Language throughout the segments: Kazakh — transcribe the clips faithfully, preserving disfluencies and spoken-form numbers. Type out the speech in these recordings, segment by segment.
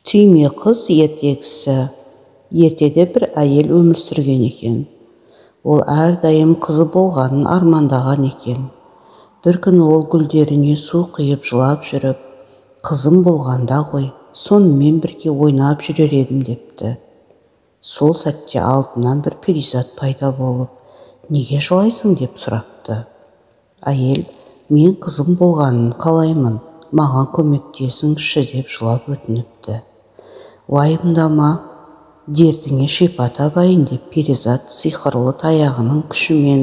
Түйме қыз ертегісі. Ертеде бір әйел өмір сүрген екен. Ол әрдайым қызы болғанын армандаған екен. Бір күні ол гүлдеріне су құйып жылап жүріп, қызым болғанда ғой, сонымен бірге ойнап жүрер едім депті. Сол сәтте алдынан бір перизат пайда болып, неге жылайсың деп сұрапты. Әйел, мен қызым болғанын қалаймын, маған көмектесіңізші деп жылап өтініпті. Уайымдама, дертіңе шипа табайын деп перизат сиқырлы таяғының күшімен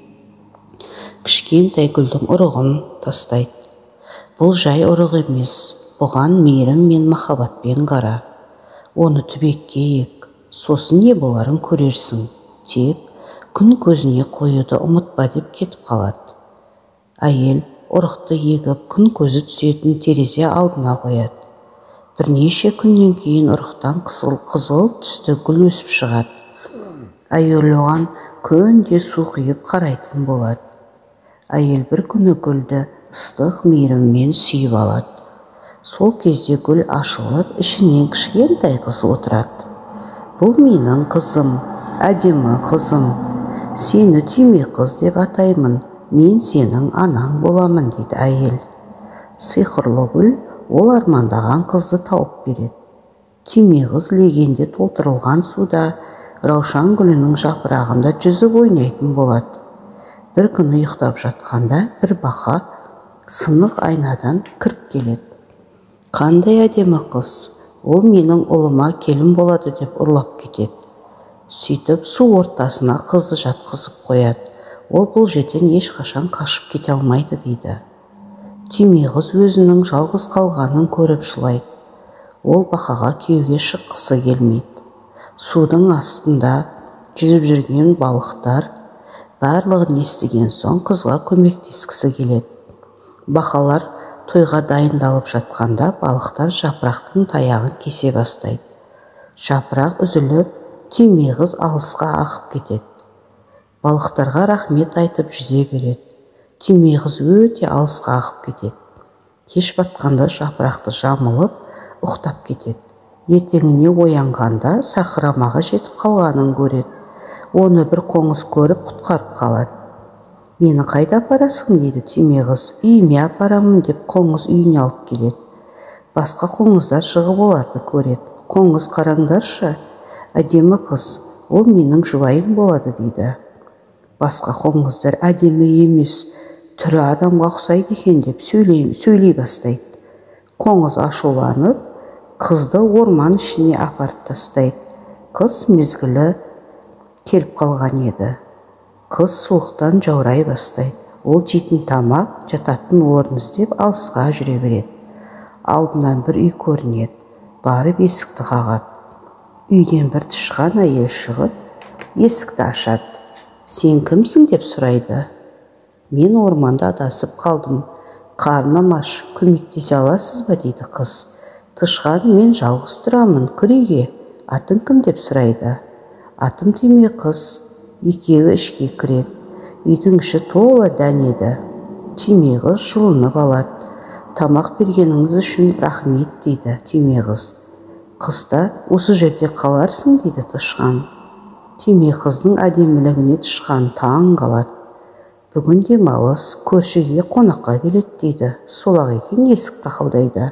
кішкентай гүлдің ұрығын тастайды. Бұл жай ұрық емес, бұған мейірім мен махаббатпен қара. Оны түбекке ек, сосын не боларын көрерсің. Тек күн көзіне қоюды ұмытпа деп кетіп қалады. Әйел ұрықты егіп күн көзі түсетін терезе алдына қояды. Бірнеше күннен кейін ұрықтан қызыл қызыл түсті гүл өсіп шығады. Әйел оған күнде су құйып қарайтын болады. Әйел бір күні гүлді ыстық мейіріммен сүйіп алады. Сол кезде гүл ашылып, ішінен кішкентай қыз отырады. Бұл менің қызым, әдемі қызым. Сені түйме қыз деп атаймын. Мен сенің анаң боламын дейді әйел. Сиқырлы гүл ол армандаған қызды тауып береді. Түйме қыз легенде толтырылған суда раушан гүлінің жапырағында жүзіп ойнайтын болады. Бір күні ұйықтап жатқанда бір бақа сынық айнадан кіріп келеді. Қандай әдемі қыз, ол менің ұлыма келін болады деп ұрлап кетеді. Сөйтіп су ортасына қызды жатқызып қояды. Ол бұл жерден ешқашан қашып кете алмайды дейді. Түйме қыз өзінің жалғыз қалғанын көріп жылайды. Ол бақаға күйеуге шыққысы келмейді. Судың астында жүзіп жүрген балықтар барлығын естіген соң қызға көмектескісі келеді. Бақалар тойға дайындалып жатқанда балықтар жапырақтың таяғын кесе бастайды. Жапырақ үзіліп, түйме қыз алысқа ағып кетеді. Балықтарға рахмет айтып жүзе береді. Түйме қыз өте алысқа ағып кетеді. Кеш батқанда жапырақты жамылып, ұқтап кетеді. Ертеңіне оянғанда сахрамаға жетіп қалғанын көреді. Оны бір қоңыз көріп құтқарып қалады. Мені қайда апарасың дейді түйме қыз. Үйіме апарамын деп қоңыз үйіне алып келеді. Басқа қоңыздар шығып оларды көреді. Қоңыз қараңдаршы, әдемі қыз, ол менің жұбайым болады дейді. Басқа қоңыздар әдемі емес, түрі адамға ұқсайды екен деп сөйлей, сөйлей бастайды. Қоңыз ашуланып, қызды орман ішіне апарып тастайды. Қыз мезгілі келіп қалған еді. Қыз суықтан жаурай бастайды. Ол жейтін тамақ, жататын орын іздеп алысқа жүре береді. Алдынан бір үй көрінеді. Барып есікті қағады. Үйден бір тышқан әйел шығып, есікті ашады. Сен кімсің деп сұрайды. Мен орманда адасып қалдым. Қарным аш, көмектесе аласыз ба дейді қыз. Тышқан, мен жалғыз тұрамын, күреге. Атың кім деп сұрайды. Атым түйме қыз. Екеуі ішке кіреді. Үйдің іші толы дән еді. Түйме қыз жылынып алады. Тамақ бергеніңіз үшін рахмет дейді түйме қыз. Қыста осы жерде қаларсың дейді тышқан. Түйме қыздың әдемілігіне тышқан таң қалады. Бүгін демалыс, көршіге қонаққа келеді дейді. Сол-ақ екен есік тақылдайды.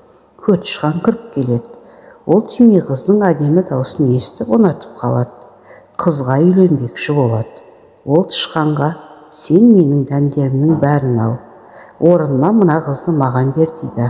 Тышқан кіріп келеді. Ол түйме қыздың әдемі даусын естіп ұнатып қалады. Қызға үйленбекші болады. Ол тышқанға, сен менің дәндерімнің бәрін ал. Орнына мына қызды маған бер дейді.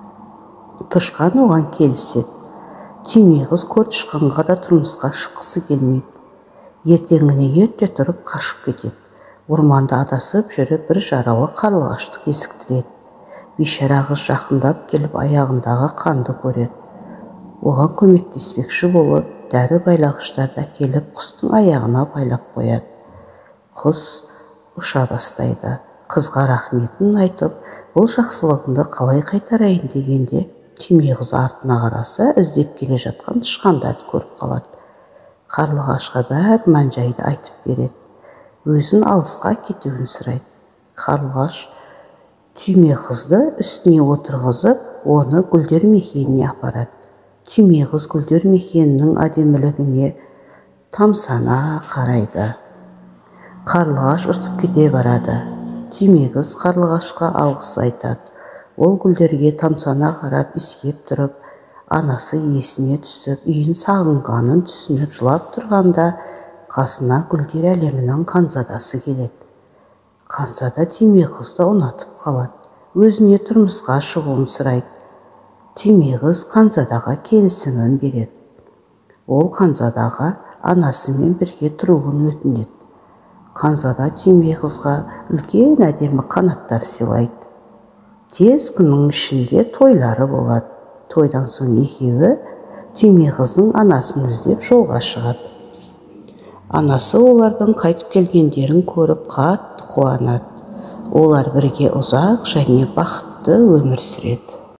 Тышқан оған келіседі. Түйме қыз тышқанға да тұрмысқа шыққысы келмейді. Ертеңіне ерте тұрып қашып кетеді. Орманда адасып жүріп бір жаралы қарлығашты кезіктіреді. Бейшара қыз жақындап келіп аяғындағы қанды көреді. Оған көмектеспекші болып, дәрі байлағыштарды әкеліп құстың аяғына байлап қояды. Құс ұша бастайды. Қызға рахметін айтып, бұл жақсылығыңды қалай қайтарайын дегенде, түйме қыз артына қараса, іздеп келе жатқан тышқандарды көріп қалады. Қарлығашқа бәр мән-жайды айтып береді. Өзін алысқа кетуін сұрайды. Қарлығаш түйме қызды үстіне отырғызып, оны гүлдер мекеніне апарады. Түйме қыз гүлдер мекенінің әдемілігіне тамсана қарайды. Қарлығаш ұшып кете барады. Түйме қыз қарлығашқа алғыс айтады. Ол гүлдерге тамсана қарап искеп тұрып, анасы есіне түсіп, үйін сағынғанын түсініп жылап тұрғанда, қасына гүлдер әлемінің Ханзадасы келеді. Ханзада түйме қызды ұнатып қалады. Өзіне тұрмысқа шығуын сұрайды. Түйме қыз Ханзадаға келісімін береді. Ол Ханзадаға анасымен бірге тұруын өтінеді. Ханзада түйме қызға үлкен әдемі қанаттар сыйлайды. Тез күннің ішінде тойлары болады. Тойдан соң екеуі түйме қыздың анасын іздеп жолға шығады. Анасы олардың қайтып келгендерін көріп қатты қуанады. Олар бірге ұзақ және бақытты өмір сүреді.